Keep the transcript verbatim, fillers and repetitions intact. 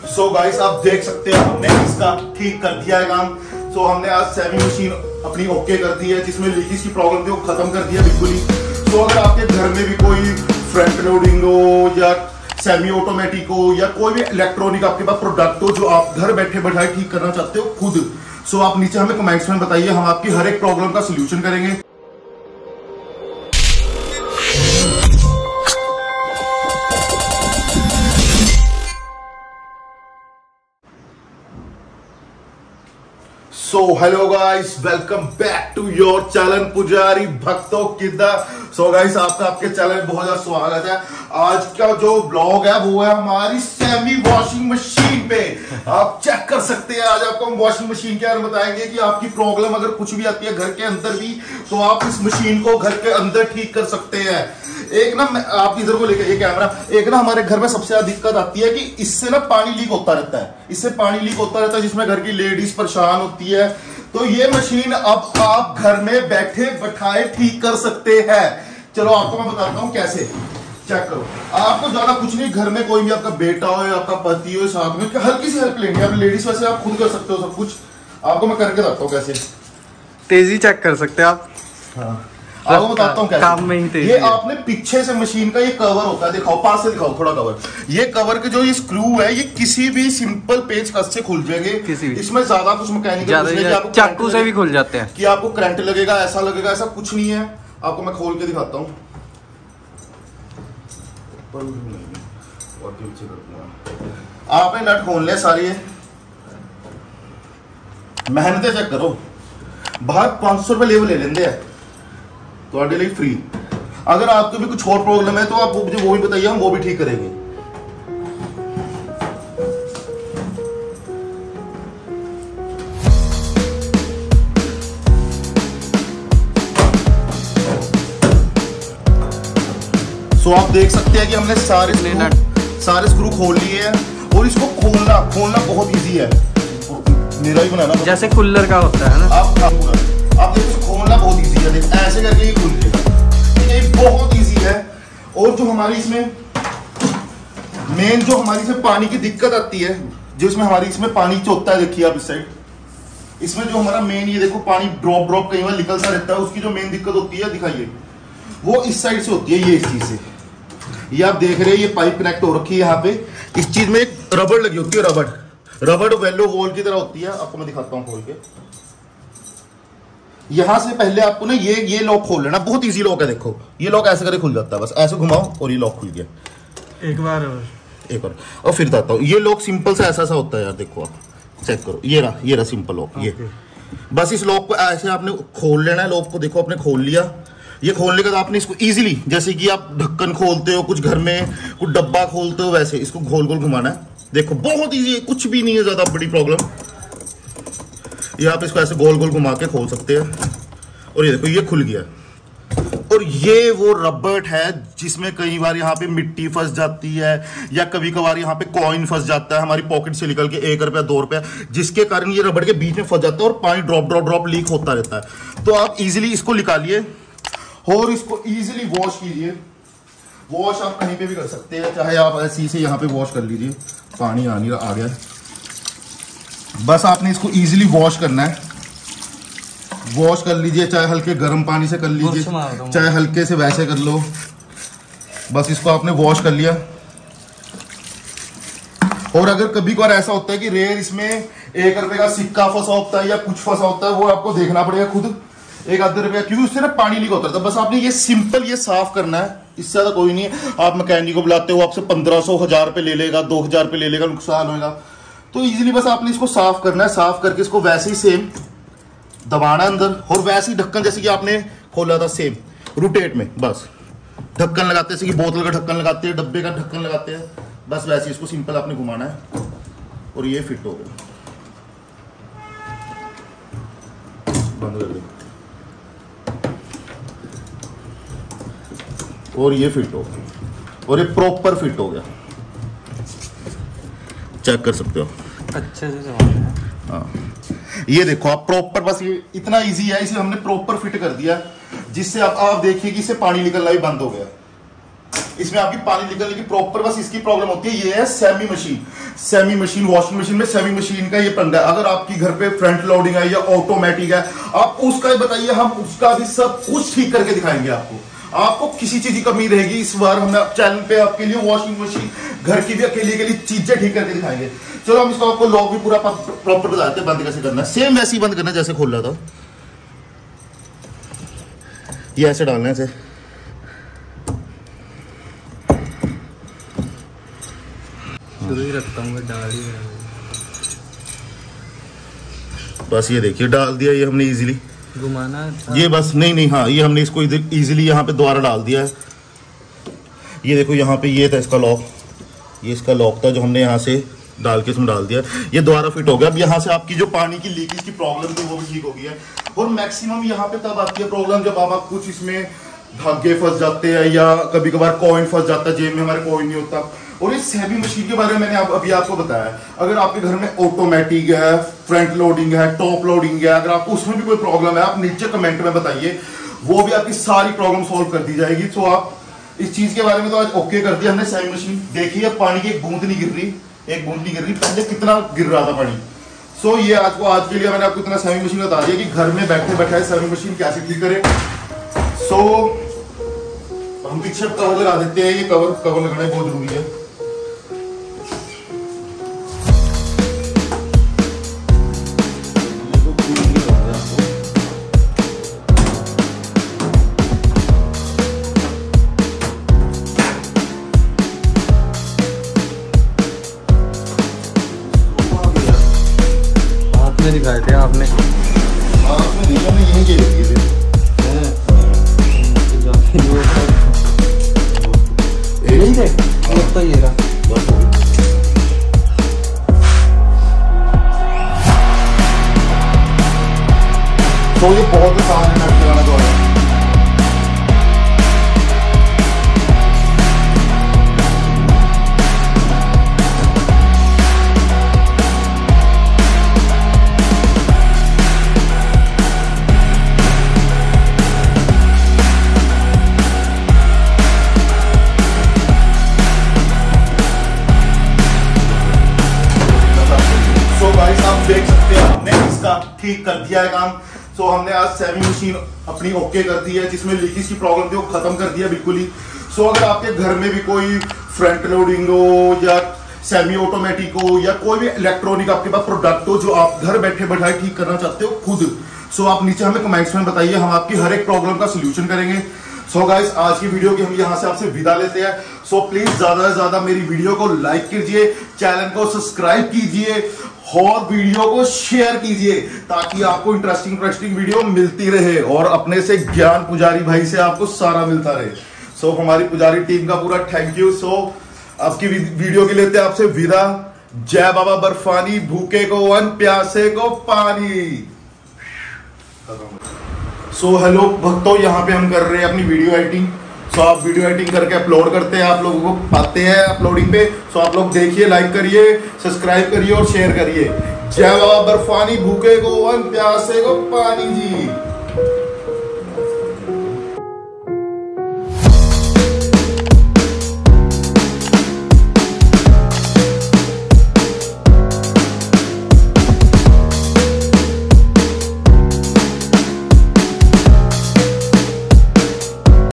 So guys आप देख सकते हैं हमने इसका ठीक कर दिया है काम। सो so, हमने आज सेमी मशीन अपनी ओके कर दी है, जिसमें लीकेज की प्रॉब्लम थी वो खत्म कर दिया बिल्कुल ही। सो so, अगर आपके घर में भी कोई फ्रंट लोडिंग हो या सेमी ऑटोमेटिक हो या कोई भी इलेक्ट्रॉनिक आपके पास प्रोडक्ट हो जो आप घर बैठे बैठाए ठीक करना चाहते हो खुद, सो so, आप नीचे हमें कमेंट्स में बताइए, हम आपकी हर एक प्रॉब्लम का सोल्यूशन करेंगे। So hello guys, welcome back to your channel पुजारी भक्तों किदा। सो गाइस आपका आपके चैनल में बहुत ज्यादा स्वागत है। आज का जो ब्लॉग है वो है हमारी सेमी वॉशिंग मशीन पे। आप चेक कर सकते हैं, आज आपको हम वॉशिंग मशीन के बारे में बताएंगे कि आपकी प्रॉब्लम अगर कुछ भी आती है घर के अंदर भी, तो आप इस मशीन को घर के अंदर ठीक कर सकते हैं। एक ना आप इधर को लेकर ये कैमरा, एक ना हमारे घर में सबसे ज्यादा दिक्कत आती है कि इससे ना पानी लीक होता रहता है, इससे पानी लीक होता रहता है जिसमें घर की लेडीज परेशान होती है। तो ये मशीन अब आप घर में बैठे बैठाए ठीक कर सकते हैं। चलो आपको मैं बताता हूं कैसे, चेक करो। आपको ज्यादा कुछ नहीं, घर में कोई भी आपका बेटा हो या आपका पति हो, साथ में हल्की सी हेल्प लेंगे। आप लेडीज वैसे आप खुद कर सकते हो सब कुछ, आपको मैं करके बताता हूँ कैसे। तेजी चेक कर सकते हैं आप। हाँ आपको बताता हूँ काम में ही तेजी ये आपने पीछे से मशीन का ये कवर होता है, दिखाओ पास से दिखाओ थोड़ा कवर। ये कवर के जो ये स्क्रू है ये किसी भी सिंपल पेच कस से खुल जाएंगे, इसमें ज्यादा कुछ मैकेनिकल चाकू से भी खुल जाते हैं कि आपको करंट लगेगा, ऐसा लगेगा, ऐसा कुछ नहीं है। आपको मैं खोल के दिखाता हूँ। आपने नट खोल लिया सारी, मेहनत चेक करो। बाहर पांच सौ रुपए लेवल ले लेंगे तो लिए फ्री। अगर आपको भी कुछ और प्रॉब्लम है तो आप मुझे वो भी बताइए, हम वो भी ठीक करेंगे। सो so, आप देख सकते हैं कि हमने सारे स्क्रू सारे स्क्रू खोल लिए हैं और इसको खोलना खोलना बहुत इजी है। मेरा ही बनाना जैसे कूलर का होता है ना, आप आप देखो खोलना बहुत इजी है। देख ऐसे करके ये खुल जाएगा, ये बहुत इजी है। और जो हमारी इसमें मेन जो हमारी इसमें पानी की दिक्कत आती है, जो इसमें हमारी इसमें पानी चोता है, देखिए आप इस साइड, इसमें जो हमारा मेन ये देखो पानी ड्रॉप ड्रॉप कई बार निकलता रहता है, उसकी जो मेन दिक्कत होती है दिखाइए, वो इस साइड से होती है, ये इस चीज से। ये आप देख रहे हैं ये पाइप कनेक्ट हो रखी है यहाँ पे, इस चीज में एक रबड़ लगी होती है, रबड़ रबड़ वेलो वॉल की तरह होती है। आपको मैं दिखाता हूँ खोल के। यहां से पहले आपको ना ये ये लॉक खोल लेना, बहुत इजी लॉक है। देखो ये लॉक ऐसे करके खुल जाता है, बस ऐसे घुमाओ और ये लॉक खुल गया। एक बार और एक और और फिर बताता हूँ। ये लॉक सिंपल से ऐसा सा होता है यार, देखो आप चेक करो, ये रहा ये रहा सिंपल लॉक। ये बस इस लॉक को ऐसे आपने खोल लेना है। लॉक को देखो आपने खोल लिया। ये खोलने के बाद आपने इसको इजीली, जैसे कि आप ढक्कन खोलते हो, कुछ घर में कुछ डब्बा खोलते हो, वैसे इसको गोल गोल घुमाना है। देखो बहुत इजी है, कुछ भी नहीं है ज्यादा बड़ी प्रॉब्लम। ये आप इसको ऐसे गोल गोल घुमा के खोल सकते हैं और ये देखो ये खुल गया। और ये वो रबड़ है जिसमें कई बार यहाँ पे मिट्टी फंस जाती है या कभी कभार यहाँ पे कॉइन फंस जाता है हमारी पॉकेट से निकल के, एक रुपया दो रुपया, जिसके कारण ये रबड़ के बीच में फंस जाता है और पानी ड्रॉप ड्रॉप ड्रॉप लीक होता रहता है। तो आप इजीली इसको निकालिए और इसको इजीली वॉश कीजिए। वॉश आप कहीं पे भी कर सकते हैं, चाहे आप ऐसे से यहाँ पे वॉश कर लीजिए, पानी आने आ गया। बस आपने इसको इजीली वॉश करना है। वॉश कर लीजिए, चाहे हल्के गर्म पानी से कर लीजिए, चाहे हल्के से वैसे कर लो। बस इसको आपने वॉश कर लिया। और अगर कभी कभार ऐसा होता है कि रेयर इसमें एक रुपए का सिक्का फंसा होता है या कुछ फंसा होता है, वो आपको देखना पड़ेगा खुद, एक आधे रुपया, क्योंकि उससे ना पानी लीक होता है। बस आपने ये सिंपल ये साफ करना है, इससे ज्यादा कोई नहीं है। आप मैकेनिक को बुलाते हो, आपसे पंद्रह सौ हजार रुपए ले लेगा, दो हजार रुपए ले लेगा, नुकसान होगा। तो इजीली बस आपने इसको साफ करना है। साफ करके इसको वैसे ही सेम दबाना अंदर और वैसे ही ढक्कन जैसे कि आपने खोला था सेम रोटेट में, बस ढक्कन लगाते हैं, जैसे कि बोतल का ढक्कन लगाते हैं, डब्बे का ढक्कन लगाते हैं, बस वैसे इसको सिंपल आपने घुमाना है और ये फिट हो गया। बंद कर दो और ये फिट हो गया और ये प्रॉपर फिट हो गया। चेक कर सकते हो अच्छे से समझ में। हाँ ये देखो आप प्रॉपर, बस ये इतना इजी है, इसे हमने प्रॉपर फिट कर दिया जिससे आप आप देखिए कि इससे पानी निकलना भी बंद हो गया। इसमें आपकी पानी निकलने की प्रॉपर बस इसकी प्रॉब्लम होती है। ये है semi machine, semi machine washing machine में सेमी मशीन का ये पंगा है। अगर आपकी घर पे फ्रंट लोडिंग है या ऑटोमेटिक है, आप उसका बताइए, हम उसका भी सब कुछ ठीक करके दिखाएंगे आपको। आपको किसी चीज की कमी रहेगी, इस बार हमने चैनल पे आपके लिए वॉशिंग मशीन घर की भी अकेले के लिए चीजें ठीक करके दिखाएंगे। चलो हम इसको आपको लॉक भी पूरा प्रॉपर बताते हैं बंद कैसे करना है। सेम वैसे ही बंद करना जैसे खोल रहा था। ये ऐसे डालना है, ऐसे शुरू ही रखता हूँ, डाल ही बस। ये देखिए डाल दिया ये हमने इजीली, घुमाना ये बस नहीं नहीं हाँ, ये हमने इसको इजीली यहाँ पे दोबारा डाल दिया है। ये देखो यहाँ पे ये था इसका लॉक, ये इसका लॉक था जो हमने यहाँ से डाल के इसमें डाल दिया, ये दोबारा फिट हो गया। अब यहाँ से आपकी जो पानी की लीकेज की प्रॉब्लम थी वो भी ठीक हो गई है। और मैक्सिमम यहाँ पे तब आती है प्रॉब्लम जब आप कुछ इसमें धागे फंस जाते हैं या कभी कभार कॉइन फंस जाता है, जेब में हमारे कॉइन नहीं होता। और इस सेमी मशीन के बारे में मैंने आप, अभी आपको बताया, अगर आपके घर में ऑटोमेटिक है, फ्रंट लोडिंग है, टॉप लोडिंग है, अगर आपको उसमें भी कोई प्रॉब्लम है आप नीचे कमेंट में बताइए, वो भी आपकी सारी प्रॉब्लम सॉल्व कर दी जाएगी। तो आप इस चीज के बारे में तो आज ओके कर दिया हमने। सेमी मशीन देखिए, पानी की एक बूंद नहीं गिर रही, एक बूंद नहीं गिर रही, पहले कितना गिर रहा था पानी। सो ये आज को आज के लिए मैंने आपको इतना सेमी मशीन बता दिया कि घर में बैठे बैठे सेमी मशीन कैसे ठीक करें। सो हम पीछे कवर लगा देते हैं, ये कवर कवर लगाना बहुत जरूरी है। दिखाए थे आपने, आपने देखा मैं यही के लिए थे। यही थे तो ये रहा। तो ये बहुत आसान है नट लगाना तो है। देख सकते हैं हमने इसका ठीक कर दिया है काम। सो हमने आज सेमी मशीन अपनी ओके कर दी है, जिसमें लीकेज की प्रॉब्लम थी वो खत्म कर दिया बिल्कुल ही। सो अगर आपके घर में भी कोई फ्रंट लोडिंग हो या सेमी ऑटोमेटिक हो या कोई भी इलेक्ट्रॉनिक आपके पास प्रोडक्ट हो जो आप घर बैठे बैठाए ठीक करना चाहते हो खुद, सो आप नीचे हमें कमेंट्स में बताइए, हम आपकी हर एक प्रॉब्लम का सोल्यूशन करेंगे। सो गाइस आज की वीडियो की हम यहाँ से आपसे विदा लेते हैं। सो प्लीज ज्यादा से ज्यादा मेरी वीडियो को लाइक कीजिए, चैनल को सब्सक्राइब कीजिए और वीडियो को शेयर कीजिए ताकि आपको इंटरेस्टिंग इंटरेस्टिंग वीडियो मिलती रहे और अपने से ज्ञान पुजारी भाई से आपको सारा मिलता रहे। सो so, हमारी पुजारी टीम का पूरा थैंक यू। सो आपकी वीडियो के लेते आपसे विदा। जय बाबा बर्फानी, भूखे को अन्न, प्यासे को पानी। सो so, हेलो भक्तों, यहाँ पे हम कर रहे हैं अपनी वीडियो एडिटिंग। सो so, आप वीडियो एडिटिंग करके अपलोड करते हैं, आप लोगों को पाते हैं अपलोडिंग पे। सो so, आप लोग देखिए, लाइक करिए, सब्सक्राइब करिए और शेयर करिए। जय बाबा बर्फानी, भूखे को अन्न, प्यासे को पानी जी।